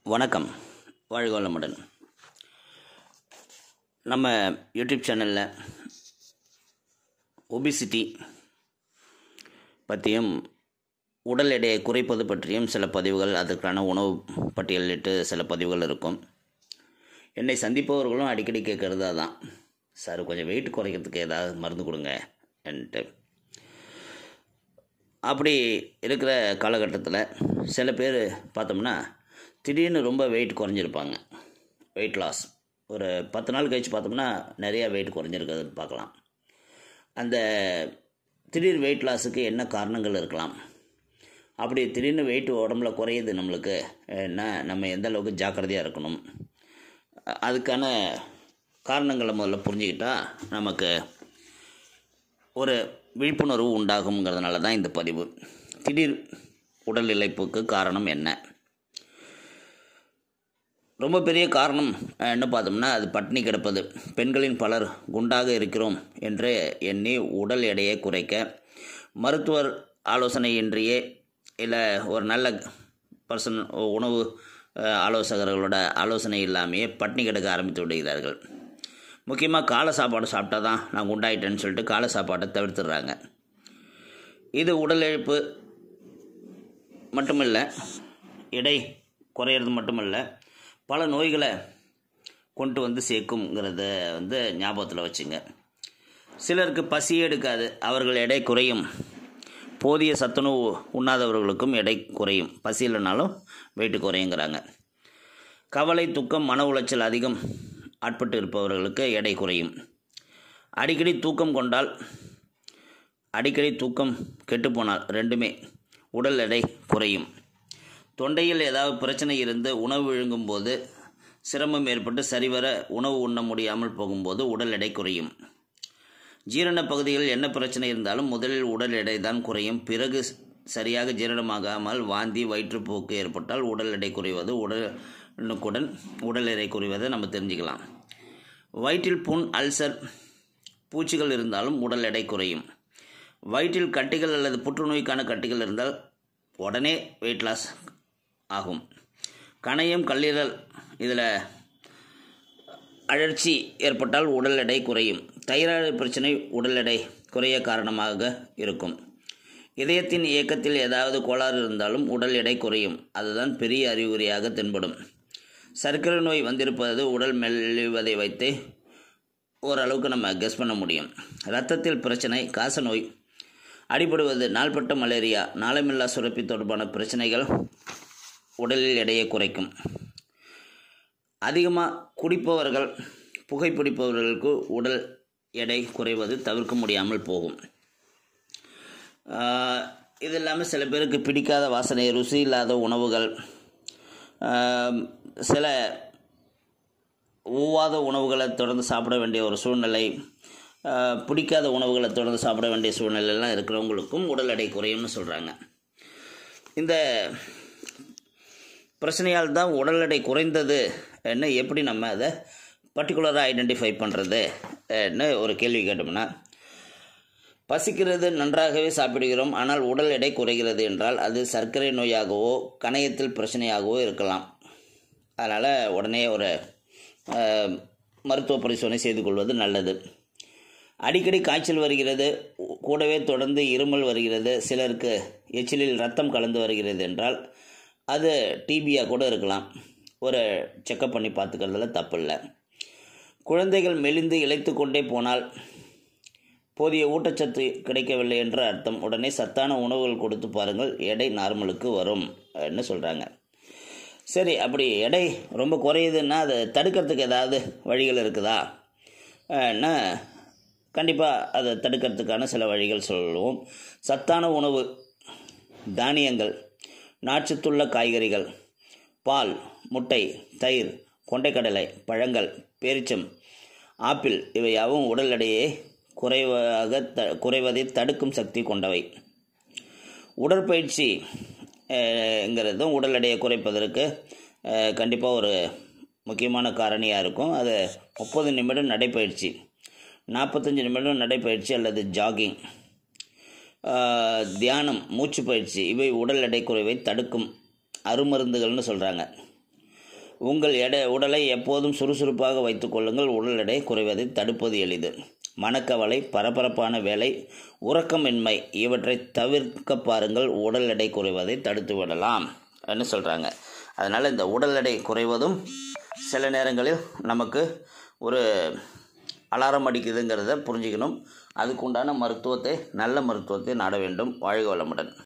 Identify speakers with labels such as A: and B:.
A: வணக்கம், வாழ்க வளமுடன். நம்ம யூடியூப் சேனலில் ஒபிசிட்டி பற்றியும் உடல் எடையை குறைப்பது பற்றியும் சில பதிவுகள், அதற்கான உணவு பட்டியலிட்டு சில பதிவுகள் இருக்கும். என்னை சந்திப்பவர்களும் அடிக்கடி கேட்குறது அதான், சார் கொஞ்சம் வெயிட் குறைக்கிறதுக்கு ஏதாவது மருந்து கொடுங்க என்ட்டு. அப்படி இருக்கிற காலகட்டத்தில் சில பேர் பார்த்தோம்னா திடீர்னு ரொம்ப வெயிட் குறைஞ்சிருப்பாங்க. வெயிட் லாஸ் ஒரு 10 நாள் கழித்து பார்த்தோம்னா நிறையா வெயிட் குறைஞ்சிருக்கிறதுன்னு பார்க்கலாம். அந்த திடீர் வெயிட் லாஸுக்கு என்ன காரணங்கள் இருக்கலாம்? அப்படி திடீர்னு வெயிட் உடம்புல குறையுது நம்மளுக்கு என்ன, நம்ம எந்த அளவுக்கு ஜாக்கிரதையாக இருக்கணும், அதுக்கான காரணங்களை முதல்ல புரிஞ்சுக்கிட்டால் நமக்கு ஒரு விழிப்புணர்வு உண்டாகுங்கிறதுனால தான் இந்த பதிவு. திடீர் உடல் இளைப்புக்கு காரணம் என்ன? ரொம்ப பெரிய காரணம் என்ன பார்த்தோம்னா, அது பட்டினி கிடப்பது. பெண்களின் பலர் குண்டாக இருக்கிறோம் என்று எண்ணி உடல் எடையை குறைக்க மருத்துவர் ஆலோசனையின்றியே இல்லை ஒரு நல்ல பர்சன் உணவு ஆலோசகர்களோட ஆலோசனை இல்லாமையே பட்டினி கிடக்க ஆரம்பித்து விடுகிறார்கள். முக்கியமாக காலை சாப்பாடு சாப்பிட்டா தான் நான் குண்டாயிட்டேன்னு சொல்லிட்டு காலை சாப்பாட்டை தவிர்த்துடுறாங்க. இது உடல் இழப்பு மட்டுமில்லை, எடை குறையிறது மட்டுமில்லை, பல நோய்களை கொண்டு வந்து சேர்க்குங்கிறத ஞாபகத்தில் வச்சுங்க. சிலருக்கு பசியே எடுக்காது, அவர்கள் எடை குறையும். போதிய சத்துணவு உண்ணாதவர்களுக்கும் எடை குறையும், பசி இல்லைனாலும் வெயிட்டு குறையுங்கிறாங்க. கவலை, துக்கம், மன உளைச்சல் அதிகம் ஆட்பட்டு இருப்பவர்களுக்கு எடை குறையும். அடிக்கடி தூக்கம் கெட்டுப்போனால் ரெண்டுமே உடல் எடை குறையும். தொண்டையில் ஏதாவது பிரச்சனை இருந்து உணவு விழுங்கும்போது சிரமம் ஏற்பட்டு சரிவர உணவு உண்ண முடியாமல் போகும்போது உடல் எடை குறையும். ஜீரண பகுதியில் என்ன பிரச்சனை இருந்தாலும் முதலில் உடல் எடை தான் குறையும். பிறகு சரியாக ஜீரணமாகாமல் வாந்தி, வயிற்றுப்போக்கு ஏற்பட்டால் உடல் எடை குறைவது உடல் எடை குறைவதை நம்ம தெரிஞ்சுக்கலாம். வயிற்றில் புண், அல்சர், பூச்சிகள் இருந்தாலும் உடல் எடை குறையும். வயிற்றில் கட்டிகள் அல்லது புற்றுநோய்க்கான கட்டிகள் இருந்தால் உடனே வெயிட் லாஸ் ஆகும். கணையம், கல்லீரல் இதில் அழற்சி ஏற்பட்டால் உடல் எடை குறையும். தைராய்டு பிரச்சனை உடல் எடை குறைய காரணமாக இருக்கும். இதயத்தின் இயக்கத்தில் ஏதாவது கோளாறு இருந்தாலும் உடல் எடை குறையும், அதுதான் பெரிய அறிகுறியாக தென்படும். சர்க்கரை நோய் வந்திருப்பது உடல் மெல்லுவதை வைத்து ஓரளவுக்கு நம்ம கெஸ் பண்ண முடியும். இரத்தத்தில் பிரச்சனை, காசநோய், அடிபடுவது, நாள்பட்ட மலேரியா, நாளமில்லா சுரப்பி தொடர்பான பிரச்சனைகள் உடலில் எடையை குறைக்கும். அதிகமாக குடிப்பவர்கள், புகைப்பிடிப்பவர்களுக்கு உடல் எடை குறைவது தவிர்க்க முடியாமல் போகும். இது இல்லாமல் சில பேருக்கு பிடிக்காத வாசனை, ருசி இல்லாத உணவுகள், சில ஒவ்வாத உணவுகளை தொடர்ந்து சாப்பிட வேண்டிய ஒரு சூழ்நிலை, பிடிக்காத உணவுகளை தொடர்ந்து சாப்பிட வேண்டிய சூழ்நிலையெல்லாம் இருக்கிறவங்களுக்கும் உடல் எடை குறையும்னு சொல்கிறாங்க. இந்த பிரச்சனையால் தான் உடல் எடை குறைந்தது என்ன, எப்படி நம்ம அதை பர்டிகுலராக ஐடென்டிஃபை பண்ணுறது என்ன ஒரு கேள்வி கேட்டோம்னா, பசிக்கிறது, நன்றாகவே சாப்பிடுகிறோம், ஆனால் உடல் எடை குறைகிறது என்றால் அது சர்க்கரை நோயாகவோ கணையத்தில் பிரச்சனையாகவோ இருக்கலாம். அதனால் உடனே ஒரு மருத்துவ பரிசோதனை செய்து கொள்வது நல்லது. அடிக்கடி காய்ச்சல் வருகிறது, கூடவே தொடர்ந்து இருமல் வருகிறது, சிலருக்கு எச்சிலில் ரத்தம் கலந்து வருகிறது என்றால் அது டிபியாக கூட இருக்கலாம். ஒரு செக்கப் பண்ணி பார்த்துக்கிறதுல தப்பில்லை. குழந்தைகள் மெலிந்து இளைத்து கொண்டே போனால் போதிய ஊட்டச்சத்து கிடைக்கவில்லை என்ற அர்த்தம். உடனே சத்தான உணவுகள் கொடுத்து பாருங்கள், எடை நார்மலுக்கு வரும் ன்னு சொல்கிறாங்க. சரி, அப்படி எடை ரொம்ப குறையுதுன்னா அதை தடுக்கிறதுக்கு ஏதாவது வழிகள் இருக்குதா? கண்டிப்பாக அதை தடுக்கிறதுக்கான சில வழிகள் சொல்லுவோம். சத்தான உணவு, தானியங்கள், நார்ச்சத்துள்ள காய்கறிகள், பால், முட்டை, தயிர், கொண்டைக்கடலை, பழங்கள், பேரிச்சம், ஆப்பிள் இவையாவும் உடல் எடையை குறைவதை தடுக்கும் சக்தி கொண்டவை. உடற்பயிற்சி ங்கிறதும் உடல் எடையை குறைப்பதற்கு கண்டிப்பாக ஒரு முக்கியமான காரணியாக இருக்கும். அது 30 நிமிடம் நடைப்பயிற்சி, 45 நிமிடம் நடைப்பயிற்சி அல்லது ஜாகிங், தியானம், மூச்சு பயிற்சி இவை உடல் எடை குறைவை தடுக்கும் அருமருந்துகள்னு சொல்கிறாங்க. உங்கள் உடலை எப்போதும் சுறுசுறுப்பாக வைத்துக் கொள்ளுங்கள். உடல் எடை குறைவதை தடுப்பது எளிது. மனக்கவலை, பரபரப்பான வேலை, உறக்கமின்மை இவற்றை தவிர்க்க பாருங்கள். உடல் எடை குறைவதை தடுத்து விடலாம் என்று சொல்கிறாங்க. அதனால் இந்த உடல் எடை குறைவதும் சில நேரங்களில் நமக்கு ஒரு அலாரம் அடிக்குதுங்கிறத புரிஞ்சுக்கணும். அதுக்குண்டான மருத்துவத்தை, நல்ல மருத்துவத்தை நாட வேண்டும். வாழ்க வளமுடன்.